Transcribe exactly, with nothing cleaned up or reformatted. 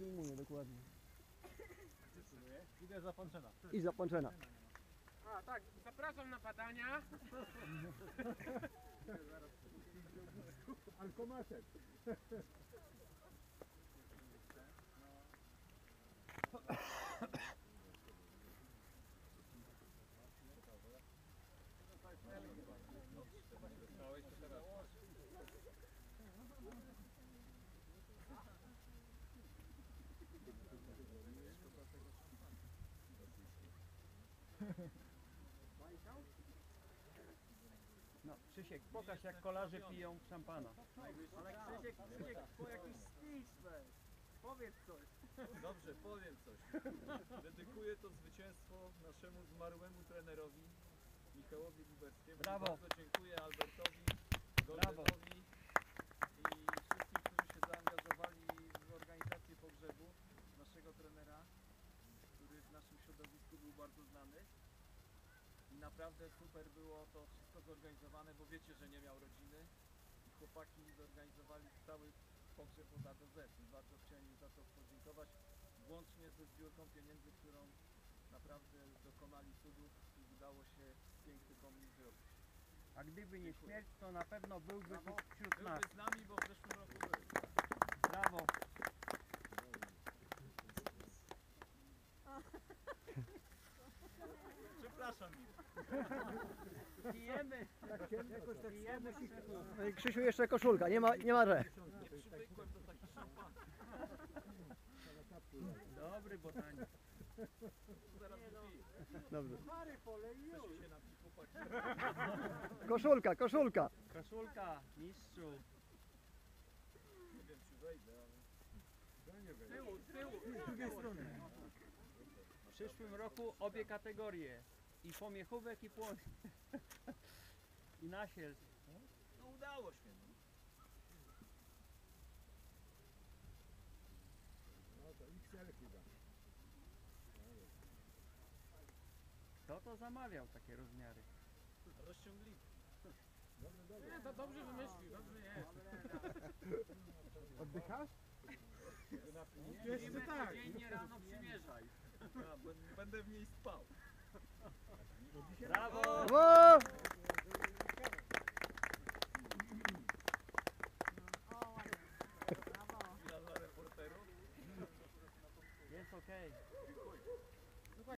przyjmuje dokładnie. Idę za Panczena. I za Panczena. A tak, zapraszam na badania. Alkomaset. No, Krzysiek, pokaż jak kolarze piją szampana. Ale Krzysiek, Krzysiek, po jakiś speech weź. Powiedz coś. Dobrze, powiem coś. Dedykuję to zwycięstwo naszemu zmarłemu trenerowi Michałowi Lubeckiemu. Brawo. Bardzo dziękuję Albertowi, Brawo. Goldenowi i wszystkim, którzy się zaangażowali w organizację pogrzebu naszego trenera, który w naszym środowisku był bardzo znany. I naprawdę super było to wszystko zorganizowane, bo wiecie, że nie miał rodziny. I chłopaki zorganizowali cały pogrzeb od A do Z. I bardzo chciałem im za to podziękować, włącznie ze zbiórką pieniędzy, którą naprawdę dokonali cudów i udało się piękny pomnik zrobić. A gdyby nie śmierć, to na pewno byłby tu wśród nas. Byłby z nami, bo w zeszłym roku był. Brawo. Przepraszam mi. Pijemy. Jakoś tak Pijemy. samo się... Krzysiu, jeszcze koszulka, nie ma, nie ma że. Nie przywykłem do takich szampan. Dobry botanik. Zaraz wypiję. Dobrze. Pary pole i już. Chcecie się napić, chłopaki? Koszulka, koszulka. Koszulka, mistrzu. Nie wiem, czy wejdę, ale... Ja nie wiem. Tyłu, tyłu. Z drugiej strony. W przyszłym roku obie kategorie. I pomiechówek, i płoń. I nasiel. No udało się. No. No to X L chyba. Kto to zamawiał takie rozmiary? Rozciągliwy. Dobrze, dobrze. Nie, to dobrze wymyślił, dobrze jest. Oddychasz? Jeszcze tak. Codziennie rano przymierzaj. Ja będę w niej spał. Brawo! Brawo!